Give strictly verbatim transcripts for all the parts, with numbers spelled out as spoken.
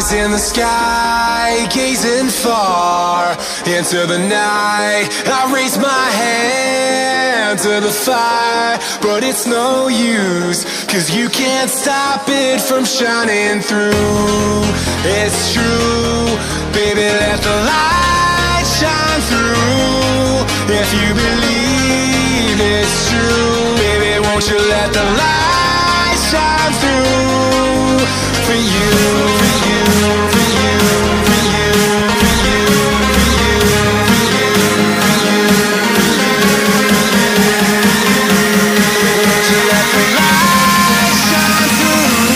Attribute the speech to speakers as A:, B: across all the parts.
A: Eyes in the sky, gazing far into the night. I raise my hand to the fire, but it's no use, 'cause you can't stop it from shining through. It's true, baby, let the light shine through. If you believe it's true, baby, won't you let the light shine through? For you, for you, for you, for you, for you, for you, for you, for you, won't you let the light shine through?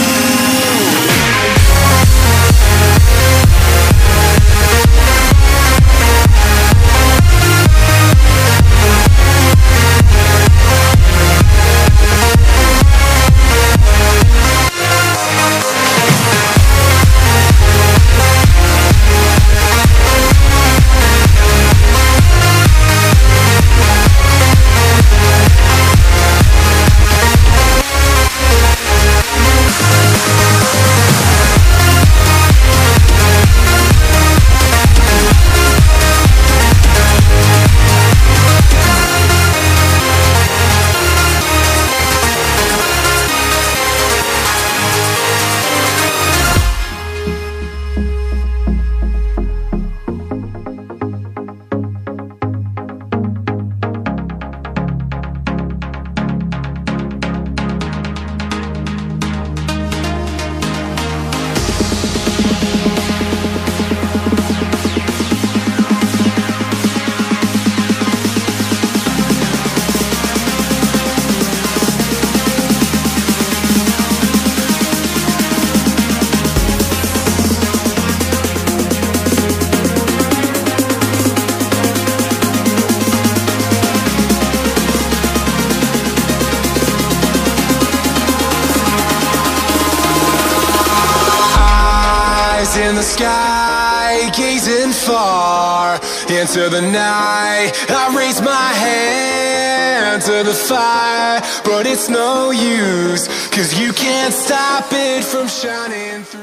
A: In the sky, gazing far into the night. I raise my hand to the fire, but it's no use, 'cause you can't stop it from shining through.